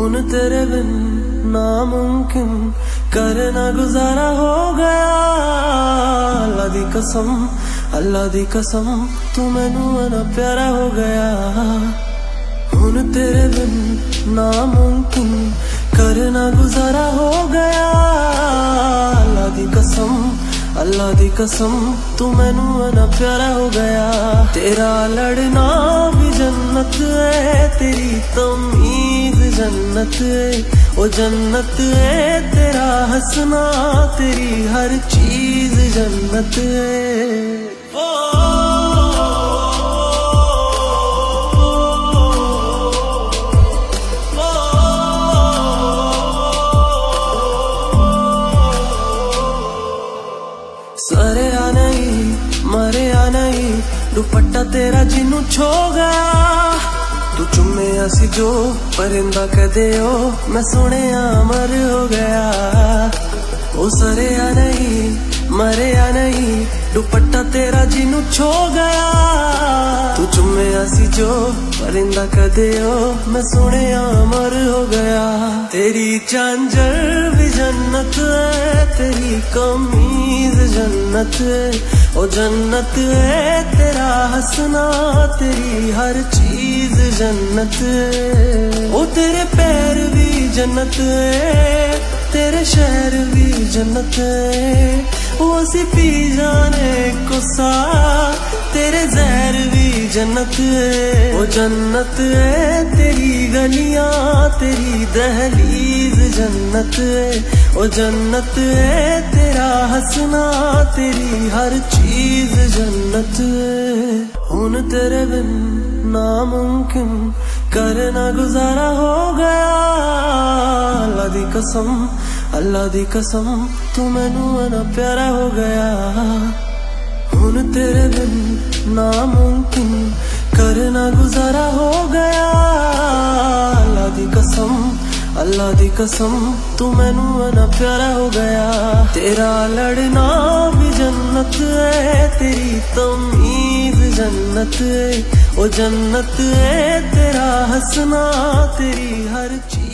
हुन तेरे बिन नामुमकिन करना गुजारा हो गया। अल्लाह दी कसम, अल्लाह दी कसम, तू मैनू ना प्यारा हो गया। हुन तेरे बिन नामुमकिन करना गुजारा हो गया। अल्लाह दी कसम, अल्लाह दी कसम, तू मैनू ना प्यारा हो गया। तेरा लड़ना भी जन्नत है, तेरी तमीज जन्नत है, ओ जन्नत है। तेरा हंसना, तेरी हर चीज जन्नत है। सरे आ नहीं मरे आ नहीं, दुपट्टा तेरा जिन्नू छो गया। तू चुमे सी जो परिंदा कदे ओ, मैं सुने अमर हो गया। ओ सरे आ नहीं मरे आ नहीं, दुपट्टा तेरा जिन्नू छो गया। तू चुमे सी जो परिंदा कदे ओ, मैं सुने अमर हो गया। तेरी चांजर भी जन्नत है, तेरी कमीज जन्नत है, ओ जन्नत है। तेरा हंसना, तेरी हर चीज जन्नत है। ओ तेरे पैर भी जन्नत है, तेरे शहर भी जन्नत है। ओ असी पी जाने गुस्सा, तेरे जहर भी जन्नत है। ओ जन्नत है तेरी गलियां, तेरी दहलीज जन्नत है, ओ जन्नत है। तेरा हंसना, तेरी हर चीज जन्नत है। हुन तेरे बिन नामुमकिन करना गुजारा हो गया। अल्लाह दी कसम, अल्लाह दी कसम, तू मैनू ना प्यारा हो गया। हुन तेरे बिन नामुमकिन करना गुजारा हो गया। अल्लाह दी कसम, अल्लाह दी कसम, तू मैनू ना प्यारा हो गया। तेरा लड़ना भी जन्नत है, तेरी तमीज जन्नत है, ओ जन्नत है। तेरा हंसना, तेरी हर चीज